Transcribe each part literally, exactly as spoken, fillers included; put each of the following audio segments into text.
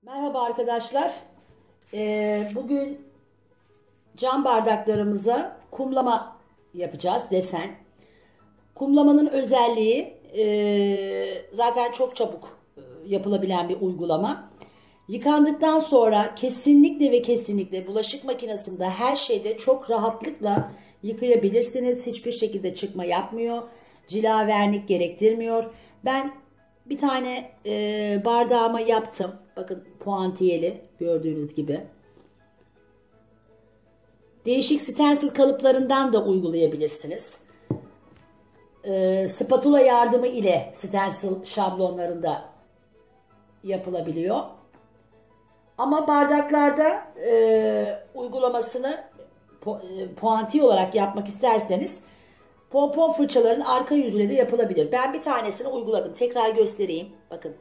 Merhaba arkadaşlar. Ee, bugün cam bardaklarımıza kumlama yapacağız, desen. Kumlamanın özelliği e, zaten çok çabuk e, yapılabilen bir uygulama. Yıkandıktan sonra kesinlikle ve kesinlikle bulaşık makinesinde her şeyde çok rahatlıkla yıkayabilirsiniz. Hiçbir şekilde çıkma yapmıyor. Cila vernik gerektirmiyor. Ben bir tane e, bardağıma yaptım. Bakın puantiyeli gördüğünüz gibi. Değişik stencil kalıplarından da uygulayabilirsiniz. E, spatula yardımı ile stencil şablonlarında yapılabiliyor. Ama bardaklarda e, uygulamasını pu e, puantiye olarak yapmak isterseniz pompon fırçaların arka yüzüne de yapılabilir. Ben bir tanesini uyguladım. Tekrar göstereyim. Bakın.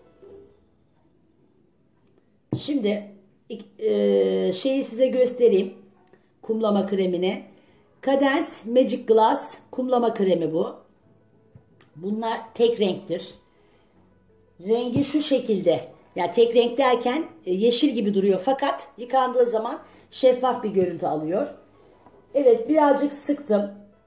Şimdi e, şeyi size göstereyim. Kumlama kremini. Cadence Magic Glass kumlama kremi bu. Bunlar tek renktir. Rengi şu şekilde. Yani tek renk derken yeşil gibi duruyor fakat yıkandığı zaman şeffaf bir görüntü alıyor. Evet, birazcık sıktım.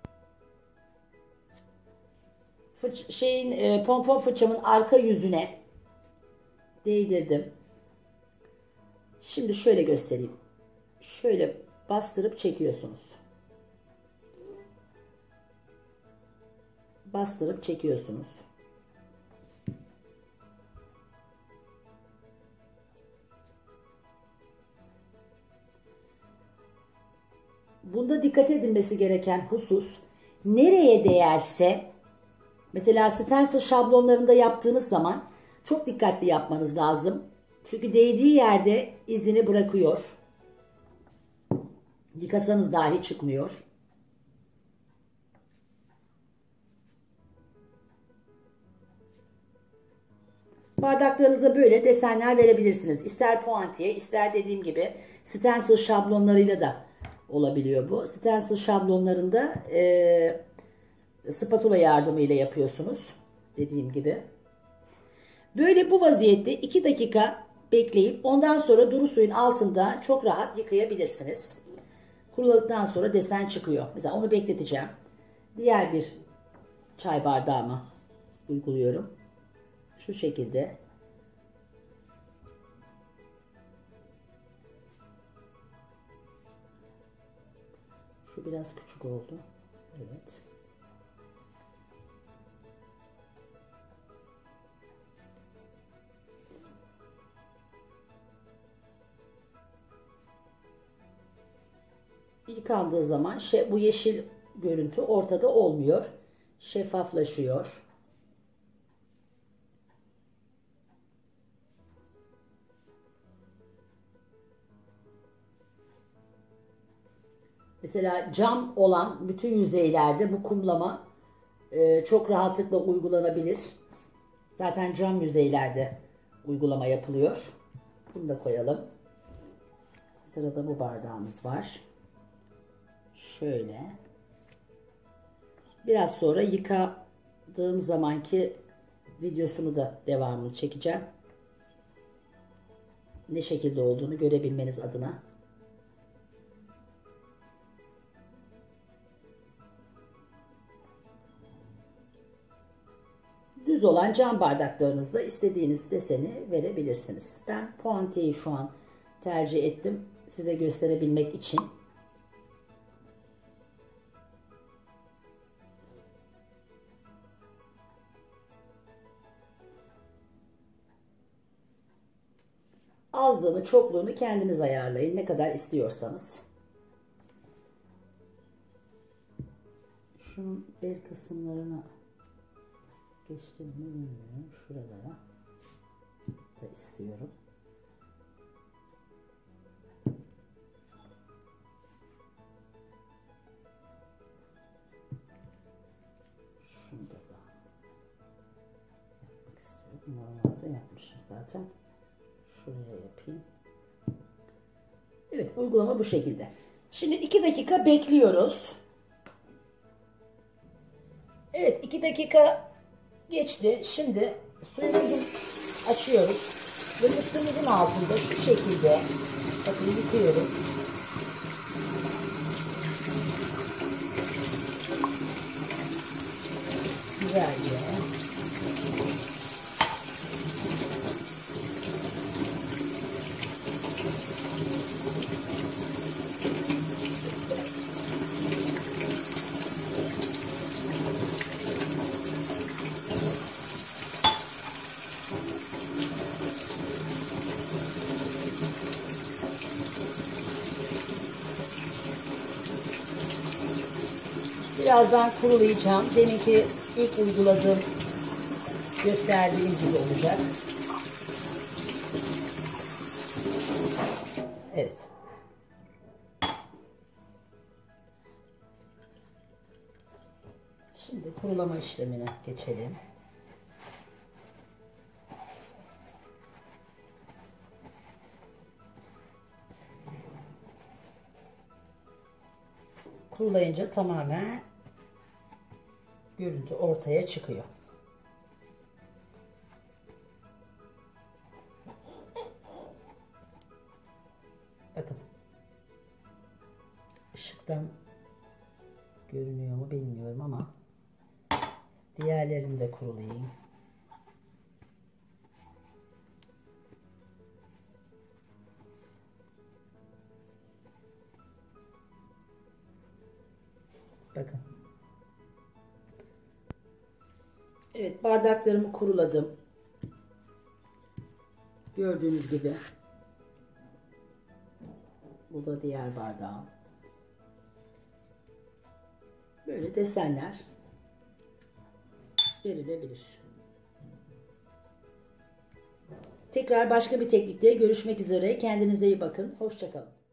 Fırç, şeyin e, pompon fırçamın arka yüzüne değdirdim. Şimdi şöyle göstereyim. Şöyle bastırıp çekiyorsunuz. Bastırıp çekiyorsunuz. Bunda dikkat edilmesi gereken husus, nereye değerse, mesela stencil şablonlarında yaptığınız zaman çok dikkatli yapmanız lazım. Çünkü değdiği yerde izini bırakıyor. Yıkasanız dahi çıkmıyor. Bardaklarınıza böyle desenler verebilirsiniz. İster puantiye, ister dediğim gibi stencil şablonlarıyla da olabiliyor bu. Stencil şablonlarında e, spatula yardımıyla yapıyorsunuz. Dediğim gibi. Böyle bu vaziyette iki dakika bekleyip ondan sonra duru suyun altında çok rahat yıkayabilirsiniz. Kuruladıktan sonra desen çıkıyor. Mesela onu bekleteceğim. Diğer bir çay bardağıma uyguluyorum. Şu şekilde. Şu biraz küçük oldu. Evet. Yıkandığı zaman şey, bu yeşil görüntü ortada olmuyor. Şeffaflaşıyor. Mesela cam olan bütün yüzeylerde bu kumlama e, çok rahatlıkla uygulanabilir. Zaten cam yüzeylerde uygulama yapılıyor. Bunu da koyalım. Sırada bu bardağımız var. Şöyle. Biraz sonra yıkadığım zamanki videosunu da devamını çekeceğim. Ne şekilde olduğunu görebilmeniz adına. Düz olan cam bardaklarınızda istediğiniz deseni verebilirsiniz. Ben puantiyeyi şu an tercih ettim. Size gösterebilmek için. Azlığını, çokluğunu kendiniz ayarlayın. Ne kadar istiyorsanız. Şunun bel kısımlarına geçtim mi bilmiyorum. Şuralara da istiyorum. Şunu da yapmak istiyorum. Normalde yapmışım zaten. Şuraya yapayım. Evet, uygulama bu şekilde. Şimdi iki dakika bekliyoruz. Evet, iki dakika geçti. Şimdi suyumuzu açıyoruz. Ve üstümüzün altında şu şekilde bakın yıkıyorum. Güzelce. Birazdan kurulayacağım. Deminki ilk uyguladığım, gösterdiğim gibi olacak. Evet. Şimdi kurulama işlemine geçelim. Kurulayınca tamamen görüntü ortaya çıkıyor. Bakın. Işıktan görünüyor mu bilmiyorum ama diğerlerini de kurulayayım. Bakın. Evet, bardaklarımı kuruladım. Gördüğünüz gibi. Bu da diğer bardağım. Böyle desenler verilebilir. Tekrar başka bir teknikte görüşmek üzere. Kendinize iyi bakın. Hoşça kalın.